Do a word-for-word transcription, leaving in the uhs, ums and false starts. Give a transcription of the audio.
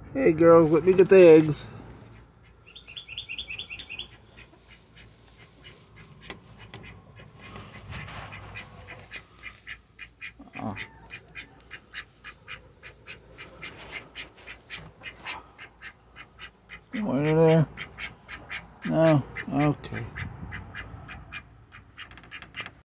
Hey girls, let me get the eggs. Oh. One in there? No? Okay.